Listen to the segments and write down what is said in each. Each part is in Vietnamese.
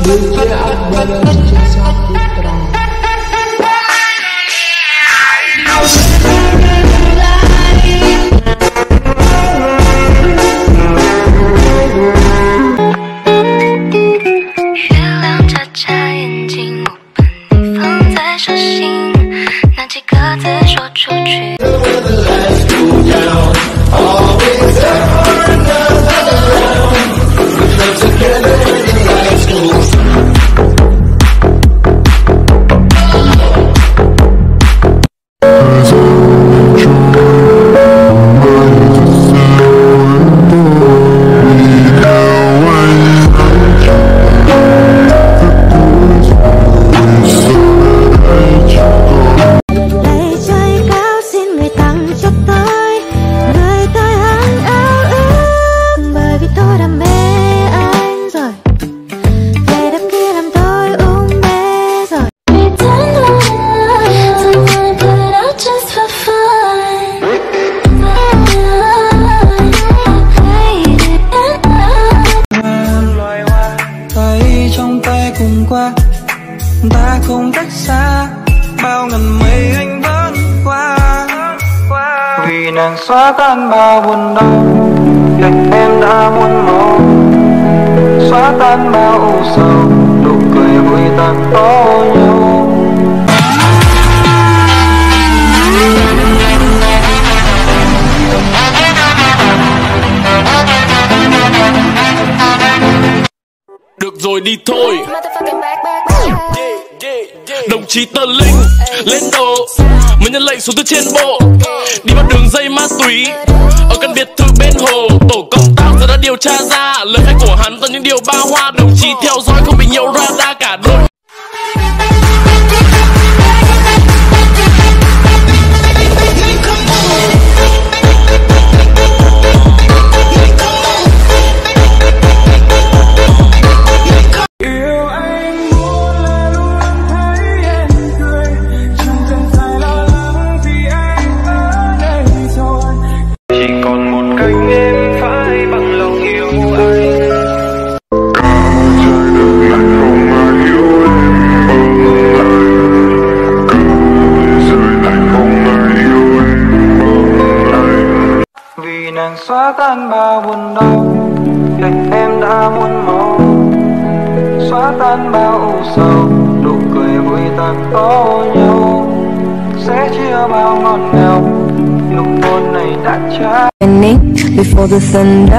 DJ Akbar Jasa Putra. Ta không cách xa, bao ngàn mây anh vẫn qua. Vì nàng xóa tan bao buồn đau, cạnh em đã muôn màu. Xóa tan bao ưu sầu, nụ cười vui ta có nhau. Được rồi đi thôi. Đồng chí Tờ Linh lên đồ, mới nhận lệnh xuống từ trên bộ. Đi vào đường dây ma túy ở căn biệt thự bên hồ. Tổ công tác giờ đã điều tra ra lời khai của hắn toàn những điều ba hoa. Đồng chí theo dõi không bị nhiều radar cả đôi. Nàng xóa tan bao buồn đau, cạnh em đã muôn màu. Xóa tan bao ưu sầu, nụ cười vui ta có nhau. Sẽ chia bao ngọt ngào, nụ hôn này đã trái. Before the thunder.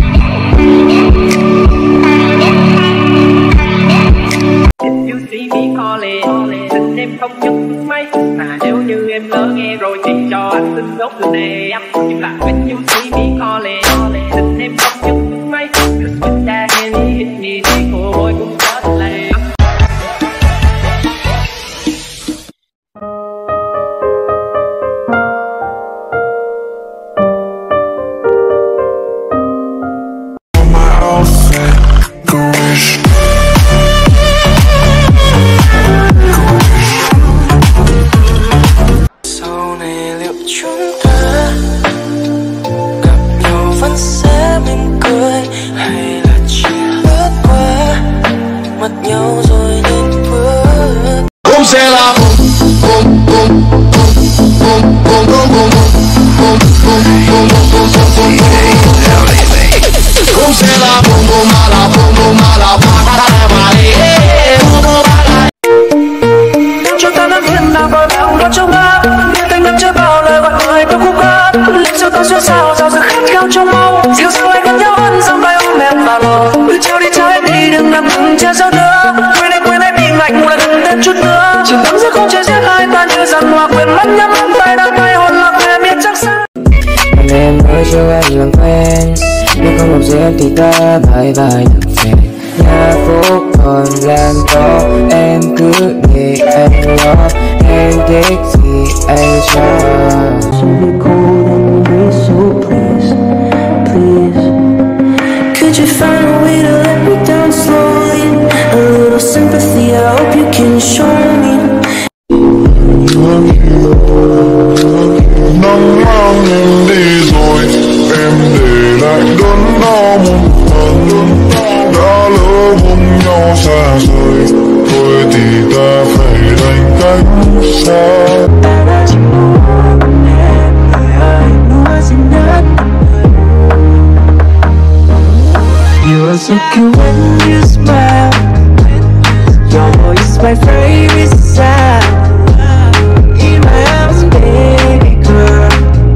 If you see me calling, xin em không nhấc máy. Mà nếu như em lỡ nghe rồi thì cho anh xin đốt từ nè em. Nhưng lại when you see me calling, xin em không nhấc máy. Cause with that handy hit me thì cô bôi cũng có lệ. Sẽ là cũng sẽ là cho ta nắm hiên nào còn lòng đó trong mắt, tay ngắm chưa bao lời gọi người tôi khúc hát. Lên cho ta xuyên sao giao sự khát khao trong máu, dịu dàng lại gần nhau hơn dòng vai ôm em vào lòng. Trao đi trái đi đừng nằm ngừng che gió nữa, quên em đi lạnh là đừng đến chút nữa. Chỉ tắm giữa không trời rét hai ta như dần hòa quyền mắt nhắm tay đang tay hồn lạc về miền trăng sáng. Em ơi cho em làm quen, nếu không hợp giữa em thì ta bye bye được về. Nhà phố còn làm to, em cứ để anh lo, em thích gì anh cho. So be cold and be so please, please. Could you find a way to let me down slowly? A little sympathy, I hope you can show me. Nắng mang em đi rồi, em để lại đớn đau một phần. Đã lỡ vùng nhau xa You are so cute when you smile. Your voice is my favorite sound. In my arms, baby girl.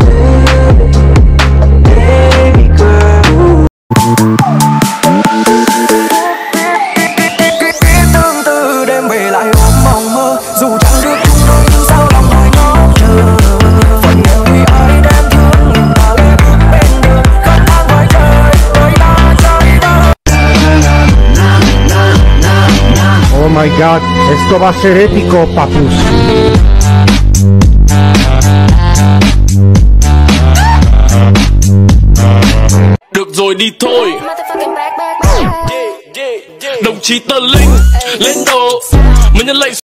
Baby girl. Cái tương tư đêm về lại ôm mộng mơ. Dù chẳng được chung đôi nhưng sao lòng người ngóng chờ. Phần nào vì ai đang thương nhìn ta lê bước bên đường. Khát khao ngoài trời, đời ta chơi vơi. Oh my god, esto va a ser épico, papus. Được rồi đi thôi. Đồng chí Tờ Linh lên đồ mới nhận lệnh.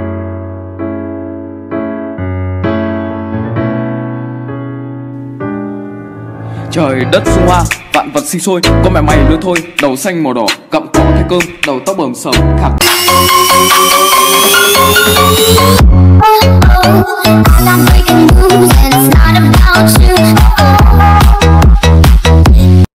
Trời đất xung hoa, vạn vật sinh sôi, có mẹ mày nữa thôi. Đầu xanh màu đỏ, gặm cỏ thay cơm, đầu tóc bờm sờm khạc.